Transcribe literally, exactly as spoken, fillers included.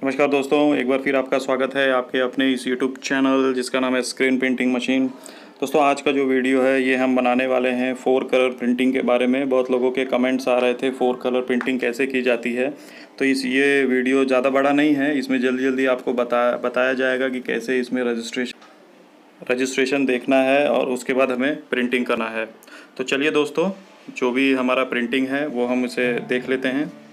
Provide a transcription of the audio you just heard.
नमस्कार दोस्तों, एक बार फिर आपका स्वागत है आपके अपने इस यूट्यूब चैनल जिसका नाम है स्क्रीन प्रिंटिंग मशीन। दोस्तों, आज का जो वीडियो है ये हम बनाने वाले हैं फोर कलर प्रिंटिंग के बारे में। बहुत लोगों के कमेंट्स आ रहे थे फोर कलर प्रिंटिंग कैसे की जाती है, तो इस ये वीडियो ज़्यादा बड़ा नहीं है। इसमें जल्दी जल्दी आपको बता बताया जाएगा कि कैसे इसमें रजिस्ट्रेशन रजिस्ट्रेशन देखना है और उसके बाद हमें प्रिंटिंग करना है। तो चलिए दोस्तों, जो भी हमारा प्रिंटिंग है वो हम इसे देख लेते हैं।